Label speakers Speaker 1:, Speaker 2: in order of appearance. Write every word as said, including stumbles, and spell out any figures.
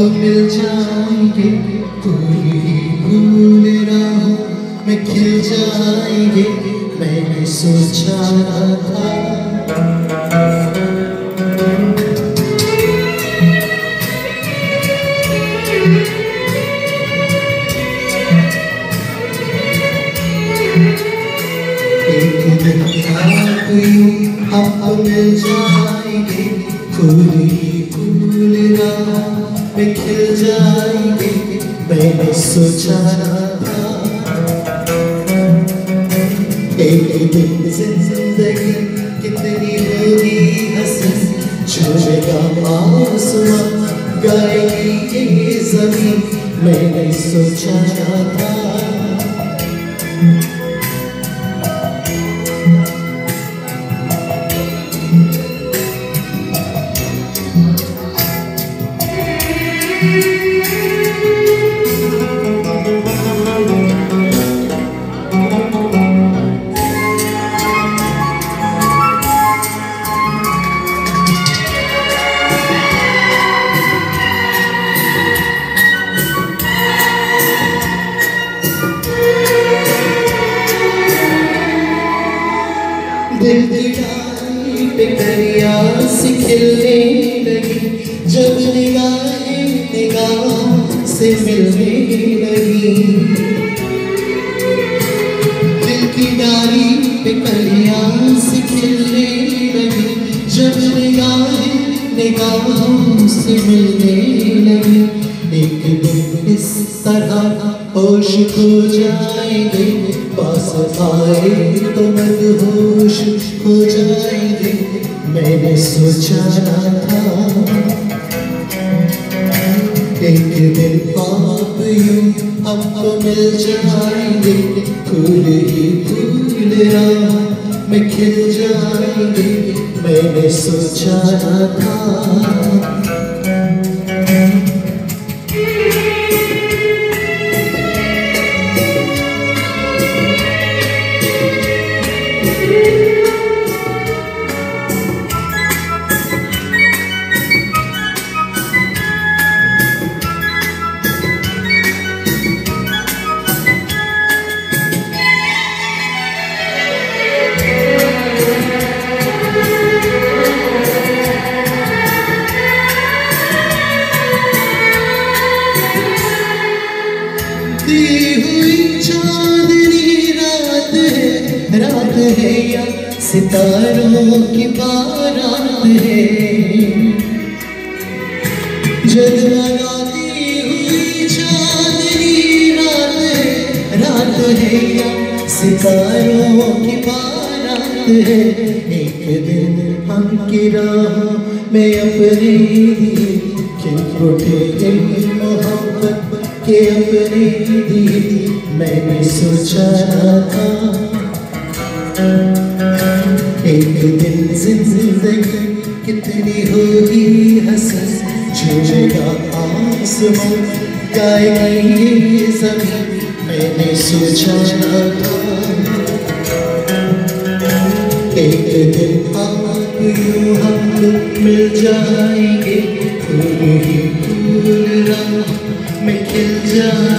Speaker 1: मिल जाएंगे, कोई भूल राहों में खिल जाएंगे, मैंने सोचा था। एक दिन आप यूं हम मिल जाएंगे, कोई भूल राहों में खिल जाएंगे, मैंने सोचा था। एक दिन जिंदगी कितनी होगी हसीन, छूएगा आसमां गाएगी ये ज़मीन, मैंने सोचा था। दिल की डाली पे दरिया से खिलने लगी, जब निगाहें निगाहों से मिलने लगी। दिल की डाली पे दरिया से खिलने लगी, जब निगाहें निगाहों से मिलने लगी। एक दिन इस तरह होश खो जाएंगे, पास आए तो मदहोश हो जाएंगे, मैंने सोचा था। एक दिन आप यूं हमको मिल जाएंगे, फूल ही फूल राहों में खिल जाएंगे, मैंने सोचा था। रात है या सितारों की बारात है, जगमगाती हुई चांदनी रात है। रात है या सितारों की बारात है, एक दिन हम की राहों में अपने दिए खिल उठे मोहब्बत के अपने दिए, मैंने सोचा था। एक दिन जिंदगी कितनी होगी हसीन, छूएगा आसमां गाएगी ये ज़मीन, मैंने सोचा था। एक दिन आप यूं हम मिल जाएंगे, फूल ही फूल राहों में खिल जाएंगे,